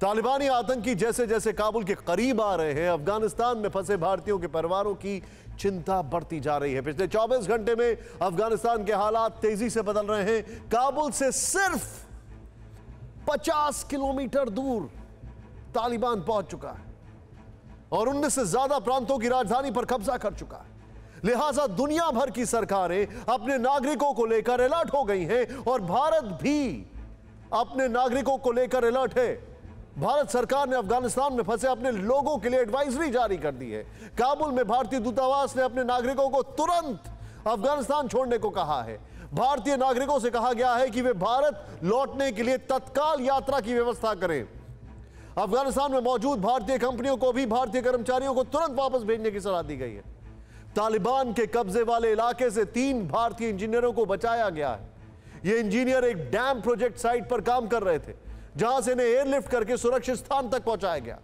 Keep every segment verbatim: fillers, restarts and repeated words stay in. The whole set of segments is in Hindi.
तालिबानी आतंकी जैसे जैसे काबुल के करीब आ रहे हैं, अफगानिस्तान में फंसे भारतीयों के परिवारों की चिंता बढ़ती जा रही है। पिछले चौबीस घंटे में अफगानिस्तान के हालात तेजी से बदल रहे हैं। काबुल से सिर्फ पचास किलोमीटर दूर तालिबान पहुंच चुका है और उन्नीस से ज्यादा प्रांतों की राजधानी पर कब्जा कर चुका है। लिहाजा दुनिया भर की सरकारें अपने नागरिकों को लेकर अलर्ट हो गई हैं और भारत भी अपने नागरिकों को लेकर अलर्ट है। भारत सरकार ने अफगानिस्तान में फंसे अपने लोगों के लिए एडवाइजरी जारी कर दी है। काबुल में भारतीय दूतावास ने अपने नागरिकों को तुरंत अफगानिस्तान छोड़ने को कहा है। भारतीय नागरिकों से कहा गया है कि वे भारत लौटने के लिए तत्काल यात्रा की व्यवस्था करें। अफगानिस्तान में मौजूद भारतीय कंपनियों को भी भारतीय कर्मचारियों को तुरंत वापस भेजने की सलाह दी गई है। तालिबान के कब्जे वाले इलाके से तीन भारतीय इंजीनियरों को बचाया गया है। ये इंजीनियर एक डैम प्रोजेक्ट साइट पर काम कर रहे थे, जहां से इन्हें एयरलिफ्ट करके सुरक्षित स्थान तक पहुंचाया गया।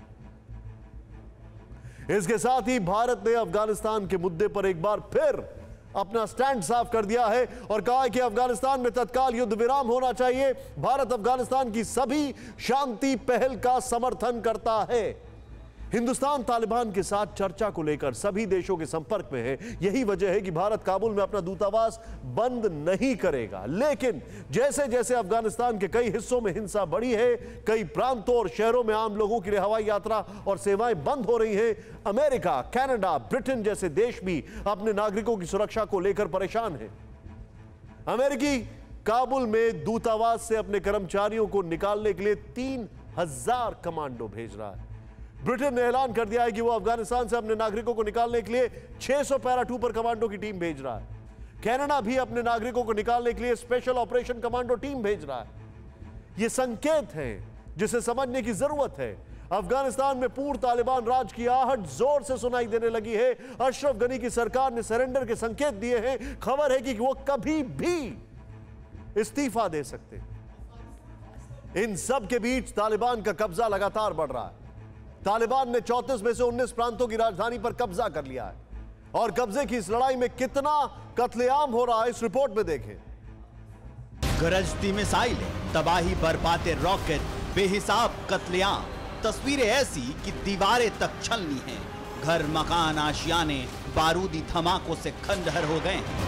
इसके साथ ही भारत ने अफगानिस्तान के मुद्दे पर एक बार फिर अपना स्टैंड साफ कर दिया है और कहा है कि अफगानिस्तान में तत्काल युद्ध विराम होना चाहिए। भारत अफगानिस्तान की सभी शांति पहल का समर्थन करता है। हिंदुस्तान तालिबान के साथ चर्चा को लेकर सभी देशों के संपर्क में है। यही वजह है कि भारत काबुल में अपना दूतावास बंद नहीं करेगा। लेकिन जैसे जैसे अफगानिस्तान के कई हिस्सों में हिंसा बढ़ी है, कई प्रांतों और शहरों में आम लोगों के लिए हवाई यात्रा और सेवाएं बंद हो रही हैं, अमेरिका, कनाडा, ब्रिटेन जैसे देश भी अपने नागरिकों की सुरक्षा को लेकर परेशान हैं। अमेरिकी काबुल में दूतावास से अपने कर्मचारियों को निकालने के लिए तीन हजार कमांडो भेज रहा है। ब्रिटेन ने ऐलान कर दिया है कि वो अफगानिस्तान से अपने नागरिकों को निकालने के लिए छह सौ पैराट्रूपर कमांडो की टीम भेज रहा है। कनाडा भी अपने नागरिकों को निकालने के लिए स्पेशल ऑपरेशन कमांडो टीम भेज रहा है। ये संकेत है जिसे समझने की जरूरत है। अफगानिस्तान में पूर्व तालिबान राज की आहट जोर से सुनाई देने लगी है। अशरफ गनी की सरकार ने सरेंडर के संकेत दिए हैं। खबर है कि वो कभी भी इस्तीफा दे सकते। इन सब के बीच तालिबान का कब्जा लगातार बढ़ रहा है। तालिबान ने चौंतीस में से उन्नीस प्रांतों की राजधानी पर कब्जा कर लिया है और कब्जे की इस लड़ाई में कितना कत्लेआम हो रहा है इस रिपोर्ट में देखें। गरजती मिसाइलें, तबाही बरपाते रॉकेट, बेहिसाब कत्लेआम, तस्वीरें ऐसी कि दीवारें तक छलनी हैं। घर, मकान, आशियाने बारूदी धमाकों से खंडहर हो गए हैं।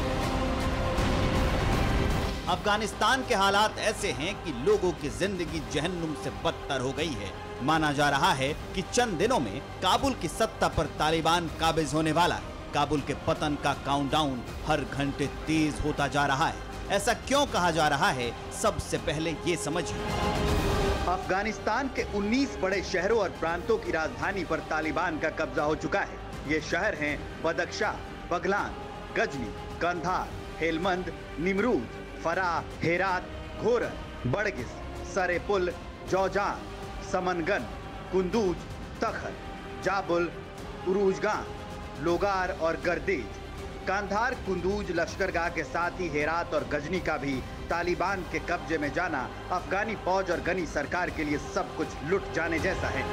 अफगानिस्तान के हालात ऐसे हैं कि लोगों की जिंदगी जहन्नुम से बदतर हो गई है। माना जा रहा है कि चंद दिनों में काबुल की सत्ता पर तालिबान काबिज होने वाला है। काबुल के पतन का काउंटडाउन हर घंटे तेज होता जा रहा है। ऐसा क्यों कहा जा रहा है, सबसे पहले ये समझिए। अफगानिस्तान के उन्नीस बड़े शहरों और प्रांतों की राजधानी पर तालिबान का कब्जा हो चुका है। ये शहर हैं बदख्शां, बगलान, गजनी, कंधार, हेलमंद, निमरूज, फरा, हेरात, घोरन, बड़गिस, सरेपुल, जौजान, समनगन, कुंदूज, तखर, जाबुल, उरूजगान, लोगार और गर्देज। कांधार, कुंदूज, लश्करगाह के साथ ही हेरात और गजनी का भी तालिबान के कब्जे में जाना अफगानी फौज और गनी सरकार के लिए सब कुछ लुट जाने जैसा है।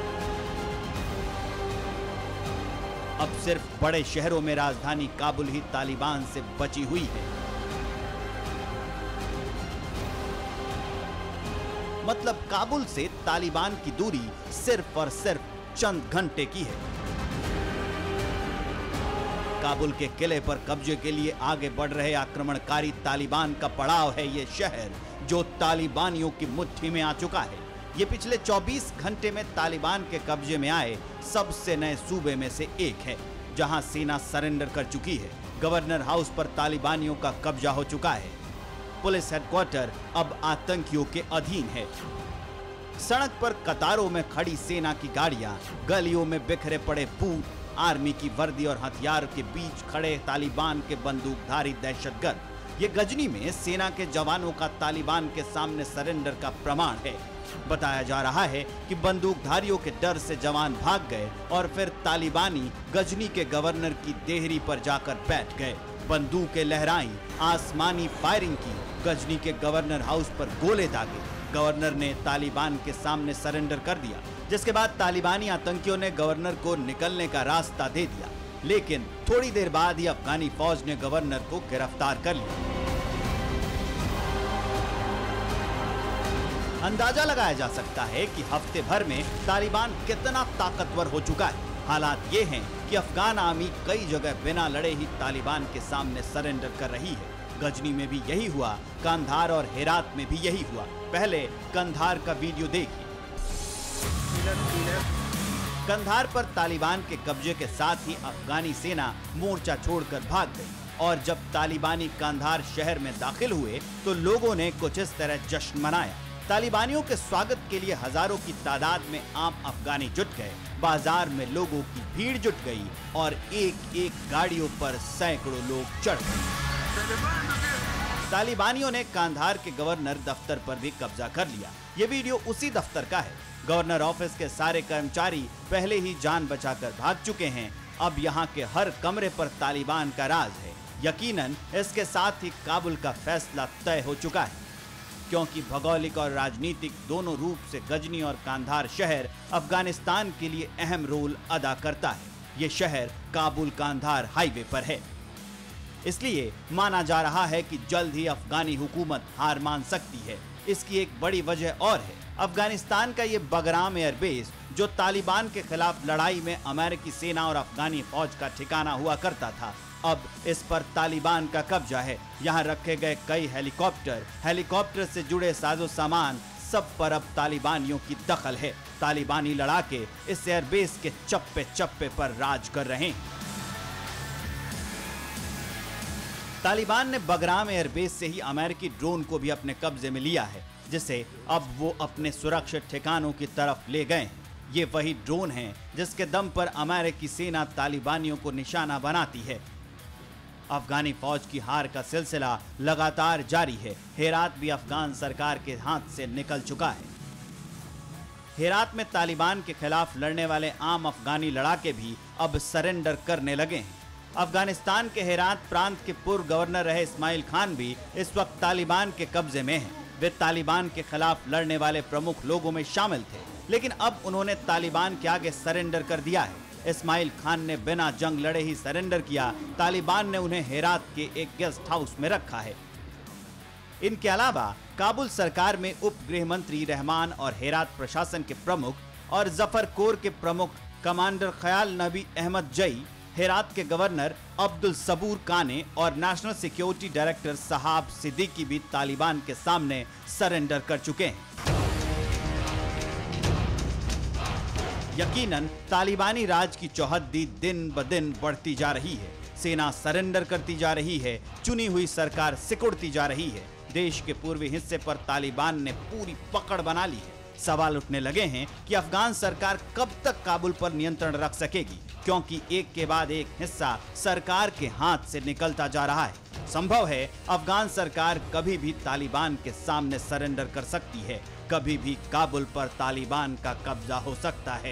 अब सिर्फ बड़े शहरों में राजधानी काबुल ही तालिबान से बची हुई है। मतलब काबुल से तालिबान की दूरी सिर्फ और सिर्फ चंद घंटे की है। काबुल के किले पर कब्जे के लिए आगे बढ़ रहे आक्रमणकारी तालिबान का पड़ाव है ये शहर, जो तालिबानियों की मुट्ठी में आ चुका है। ये पिछले चौबीस घंटे में तालिबान के कब्जे में आए सबसे नए सूबे में से एक है, जहां सेना सरेंडर कर चुकी है। गवर्नर हाउस पर तालिबानियों का कब्जा हो चुका है। पुलिस हेडक्वार्टर अब आतंकियों के अधीन है। सड़क पर कतारों में खड़ी सेना की गाड़ियां, गलियों में बिखरे पड़े बूट, आर्मी की वर्दी और हथियार के बीच खड़े तालिबान के बंदूकधारी दहशतगर्द। ये गजनी में सेना के जवानों का तालिबान के सामने सरेंडर का प्रमाण है। बताया जा रहा है कि बंदूकधारियों के डर से जवान भाग गए और फिर तालिबानी गजनी के गवर्नर की देहरी पर जाकर बैठ गए। बंदूकें लहराई, आसमानी फायरिंग की, गजनी के गवर्नर हाउस पर गोले दागे। गवर्नर ने तालिबान के सामने सरेंडर कर दिया, जिसके बाद तालिबानी आतंकियों ने गवर्नर को निकलने का रास्ता दे दिया। लेकिन थोड़ी देर बाद ही अफगानी फौज ने गवर्नर को गिरफ्तार कर लिया। अंदाजा लगाया जा सकता है कि हफ्ते भर में तालिबान कितना ताकतवर हो चुका है। हालात ये हैं कि अफगान आर्मी कई जगह बिना लड़े ही तालिबान के सामने सरेंडर कर रही है। गजनी में भी यही हुआ, कंधार और हेरात में भी यही हुआ। पहले कंधार का वीडियो देखिए। कंधार पर तालिबान के कब्जे के साथ ही अफगानी सेना मोर्चा छोड़कर भाग गई और जब तालिबानी कंधार शहर में दाखिल हुए तो लोगों ने कुछ इस तरह जश्न मनाया। तालिबानियों के स्वागत के लिए हजारों की तादाद में आम अफगानी जुट गए। बाजार में लोगों की भीड़ जुट गई और एक एक गाड़ियों पर सैकड़ों लोग चढ़ गए। तालिबानियों ने कंधार के गवर्नर दफ्तर पर भी कब्जा कर लिया। ये वीडियो उसी दफ्तर का है। गवर्नर ऑफिस के सारे कर्मचारी पहले ही जान बचाकर भाग चुके हैं। अब यहाँ के हर कमरे पर तालिबान का राज है। यकीनन इसके साथ ही काबुल का फैसला तय हो चुका है, क्योंकि भौगोलिक और राजनीतिक दोनों रूप से गजनी और कंधार शहर अफगानिस्तान के लिए अहम रोल अदा करता है। ये शहर काबुल कंधार हाईवे पर है, इसलिए माना जा रहा है कि जल्द ही अफगानी हुकूमत हार मान सकती है। इसकी एक बड़ी वजह और है। अफगानिस्तान का ये बगराम एयरबेस, जो तालिबान के खिलाफ लड़ाई में अमेरिकी सेना और अफगानी फौज का ठिकाना हुआ करता था, अब इस पर तालिबान का कब्जा है। यहाँ रखे गए कई हेलीकॉप्टर, हेलीकॉप्टर से जुड़े साजो सामान, सब पर अब तालिबानियों की दखल है। तालिबानी लड़ाके इस एयरबेस के चप्पे चप्पे पर राज कर रहे हैं। तालिबान ने बगराम एयरबेस से ही अमेरिकी ड्रोन को भी अपने कब्जे में लिया है, जिसे अब वो अपने सुरक्षित ठिकानों की तरफ ले गए हैं। ये वही ड्रोन हैं जिसके दम पर अमेरिकी सेना तालिबानियों को निशाना बनाती है। अफगानी फौज की हार का सिलसिला लगातार जारी है। हेरात भी अफगान सरकार के हाथ से निकल चुका है। हेरात में तालिबान के खिलाफ लड़ने वाले आम अफगानी लड़ाके भी अब सरेंडर करने लगे हैं। अफगानिस्तान के हेरात प्रांत के पूर्व गवर्नर रहे इस्माइल खान भी इस वक्त तालिबान के कब्जे में हैं। वे तालिबान के खिलाफ लड़ने वाले प्रमुख लोगों में शामिल थे, लेकिन अब उन्होंने तालिबान के आगे सरेंडर कर दिया है। इस्माइल खान ने बिना जंग लड़े ही सरेंडर किया। तालिबान ने उन्हें हेरात के एक गेस्ट हाउस में रखा है। इनके अलावा काबुल सरकार में उप गृह मंत्री रहमान और हेरात प्रशासन के प्रमुख और जफर कोर के प्रमुख कमांडर ख्याल नबी अहमद जई, हेरात के गवर्नर अब्दुल सबूर काने और नेशनल सिक्योरिटी डायरेक्टर सहाब सिद्दीकी भी तालिबान के सामने सरेंडर कर चुके हैं। यकीनन तालिबानी राज की चौहद्दी दिन ब दिन बढ़ती जा रही है। सेना सरेंडर करती जा रही है। चुनी हुई सरकार सिकुड़ती जा रही है। देश के पूर्वी हिस्से पर तालिबान ने पूरी पकड़ बना ली है। सवाल उठने लगे हैं कि अफगान सरकार कब तक काबुल पर नियंत्रण रख सकेगी, क्योंकि एक के बाद एक हिस्सा सरकार के हाथ से निकलता जा रहा है। संभव है अफगान सरकार कभी भी तालिबान के सामने सरेंडर कर सकती है। कभी भी काबुल पर तालिबान का कब्जा हो सकता है।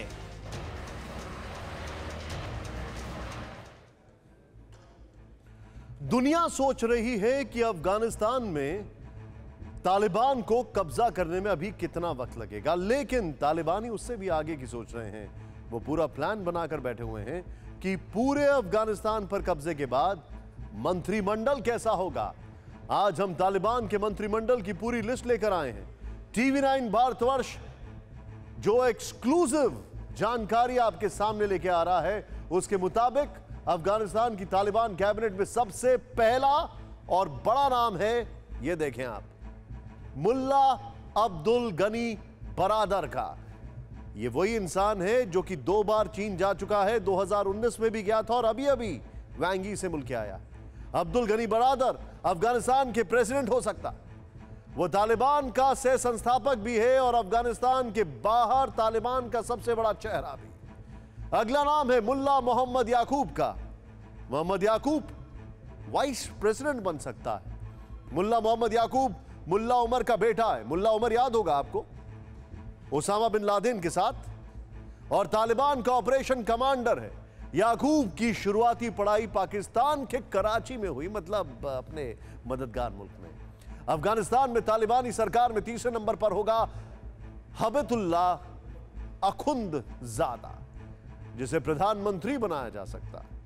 दुनिया सोच रही है कि अफगानिस्तान में तालिबान को कब्जा करने में अभी कितना वक्त लगेगा, लेकिन तालिबानी उससे भी आगे की सोच रहे हैं। वो पूरा प्लान बनाकर बैठे हुए हैं कि पूरे अफगानिस्तान पर कब्जे के बाद मंत्रिमंडल कैसा होगा। आज हम तालिबान के मंत्रिमंडल की पूरी लिस्ट लेकर आए हैं। टीवी नाइन भारतवर्ष जो एक्सक्लूसिव जानकारी आपके सामने लेके आ रहा है, उसके मुताबिक अफगानिस्तान की तालिबान कैबिनेट में सबसे पहला और बड़ा नाम है, ये देखें आप, मुल्ला अब्दुल गनी बरादर का। ये वही इंसान है जो कि दो बार चीन जा चुका है, दो हज़ार उन्नीस में भी गया था और अभी अभी वांगी से मुल्क आया। अब्दुल गनी बरादर अफगानिस्तान के प्रेसिडेंट हो सकता। वो तालिबान का सह संस्थापक भी है और अफगानिस्तान के बाहर तालिबान का सबसे बड़ा चेहरा भी। अगला नाम है मुल्ला मोहम्मद याकूब का। मोहम्मद याकूब वाइस प्रेसिडेंट बन सकता है। मुल्ला मोहम्मद याकूब मुल्ला उमर का बेटा है। मुल्ला उमर याद होगा आपको, उसामा बिन लादेन के साथ, और तालिबान का ऑपरेशन कमांडर है। याकूब की शुरुआती पढ़ाई पाकिस्तान के कराची में हुई, मतलब अपने मददगार मुल्क में। अफगानिस्तान में तालिबानी सरकार में तीसरे नंबर पर होगा हबतुल्ला अखुंदजादा, जिसे प्रधानमंत्री बनाया जा सकता है।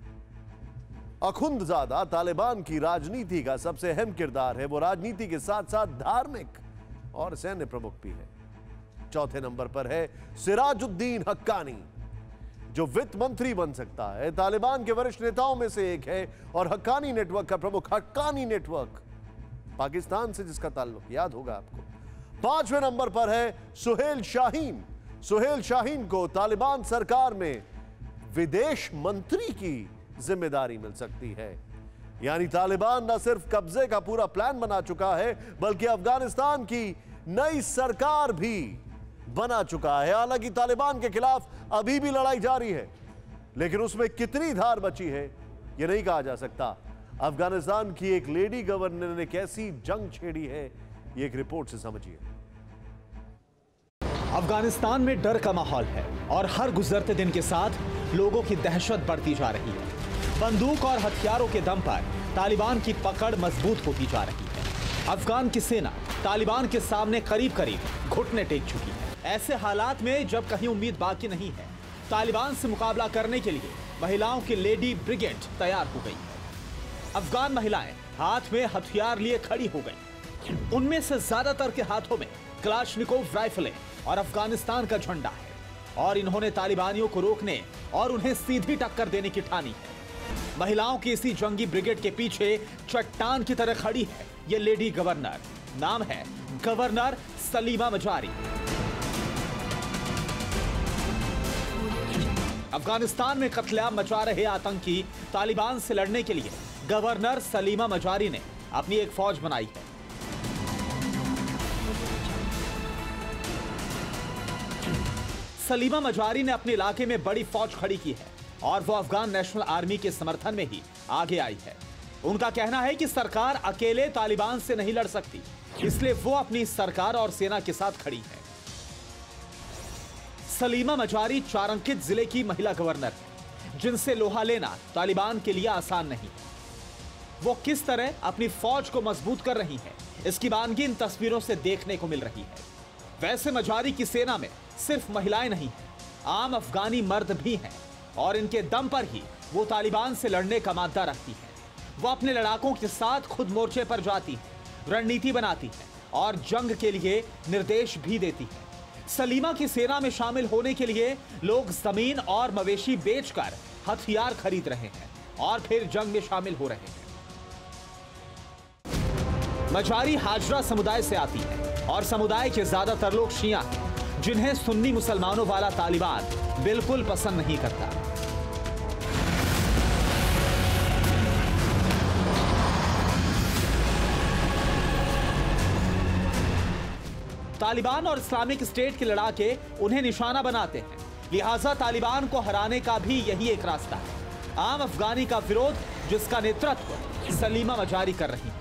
अखुंदजादा तालिबान की राजनीति का सबसे अहम किरदार है। वो राजनीति के साथ साथ धार्मिक और सैन्य प्रमुख भी है। चौथे नंबर पर है सिराजुद्दीन हक्कानी, जो वित्त मंत्री बन सकता है। तालिबान के वरिष्ठ नेताओं में से एक है और हक्कानी नेटवर्क का प्रमुख, हक्कानी नेटवर्क पाकिस्तान से जिसका ताल्लुक याद होगा आपको। पांचवें नंबर पर है सुहेल शाहीन। सुहेल शाहीन को तालिबान सरकार में विदेश मंत्री की जिम्मेदारी मिल सकती है। यानी तालिबान न सिर्फ कब्जे का पूरा प्लान बना चुका है, बल्कि अफगानिस्तान की नई सरकार भी बना चुका है। हालांकि तालिबान के खिलाफ अभी भी लड़ाई जारी है, लेकिन उसमें कितनी धार बची है यह नहीं कहा जा सकता। अफगानिस्तान की एक लेडी गवर्नर ने कैसी जंग छेड़ी है, ये एक रिपोर्ट से समझिए। अफगानिस्तान में डर का माहौल है और हर गुजरते दिन के साथ लोगों की दहशत बढ़ती जा रही है। बंदूक और हथियारों के दम पर तालिबान की पकड़ मजबूत होती जा रही है। अफगान की सेना तालिबान के सामने करीब करीब घुटने टेक चुकी है। ऐसे हालात में जब कहीं उम्मीद बाकी नहीं है, तालिबान से मुकाबला करने के लिए महिलाओं की लेडी ब्रिगेड तैयार हो गई है। अफगान महिलाएं हाथ में हथियार लिए खड़ी हो गई। उनमें से ज्यादातर के हाथों में कलाशनिकोव राइफलें और अफगानिस्तान का झंडा है और इन्होंने तालिबानियों को रोकने और उन्हें सीधी टक्कर देने की ठानी है। महिलाओं की इसी जंगी ब्रिगेड के पीछे चट्टान की तरह खड़ी है ये लेडी गवर्नर। नाम है गवर्नर सलीमा मजारी। अफगानिस्तान में कत्लेआम मचा रहे आतंकी तालिबान से लड़ने के लिए गवर्नर सलीमा मजारी ने अपनी एक फौज बनाई है। सलीमा मजारी ने अपने इलाके में बड़ी फौज खड़ी की है और वो अफगान नेशनल आर्मी के समर्थन में ही आगे आई है। उनका कहना है कि सरकार अकेले तालिबान से नहीं लड़ सकती, इसलिए वो अपनी सरकार और सेना के साथ खड़ी है। सलीमा मजारी चारंकित जिले की महिला गवर्नर है, जिनसे लोहा लेना तालिबान के लिए आसान नहीं है। वो किस तरह अपनी फौज को मजबूत कर रही है, इसकी वानगी इन तस्वीरों से देखने को मिल रही है। वैसे मजारी की सेना में सिर्फ महिलाएं नहीं हैं, आम अफगानी मर्द भी हैं और इनके दम पर ही वो तालिबान से लड़ने का मादा रखती है। वो अपने लड़ाकों के साथ खुद मोर्चे पर जाती है, रणनीति बनाती है और जंग के लिए निर्देश भी देती है। सलीमा की सेना में शामिल होने के लिए लोग जमीन और मवेशी बेचकर हथियार खरीद रहे हैं और फिर जंग में शामिल हो रहे हैं। मजारी हाजरा समुदाय से आती है और समुदाय के ज्यादातर लोग शिया हैं, जिन्हें सुन्नी मुसलमानों वाला तालिबान बिल्कुल पसंद नहीं करता। तालिबान और इस्लामिक स्टेट के लड़ाके उन्हें निशाना बनाते हैं, लिहाजा तालिबान को हराने का भी यही एक रास्ता है। आम अफगानी का विरोध, जिसका नेतृत्व सलीमा मजारी कर रही है।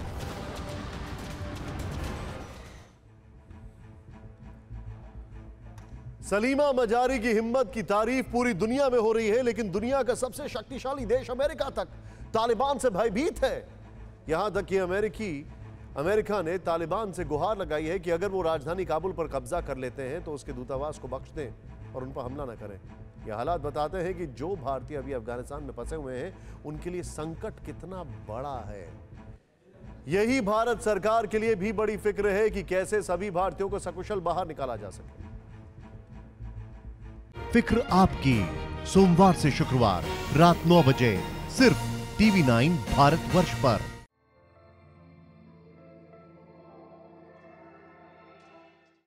सलीमा मजारी की हिम्मत की तारीफ पूरी दुनिया में हो रही है, लेकिन दुनिया का सबसे शक्तिशाली देश अमेरिका तक तालिबान से भयभीत है। यहां तक कि अमेरिकी अमेरिका ने तालिबान से गुहार लगाई है कि अगर वो राजधानी काबुल पर कब्जा कर लेते हैं तो उसके दूतावास को बख्श दें और उन पर हमला न करें। ये हालात बताते हैं कि जो भारतीय अभी अफगानिस्तान में फंसे हुए हैं, उनके लिए संकट कितना बड़ा है। यही भारत सरकार के लिए भी बड़ी फिक्र है कि कैसे सभी भारतीयों को सकुशल बाहर निकाला जा सके। फिक्र आपकी, सोमवार से शुक्रवार रात नौ बजे सिर्फ टीवी नाइन भारतवर्ष पर।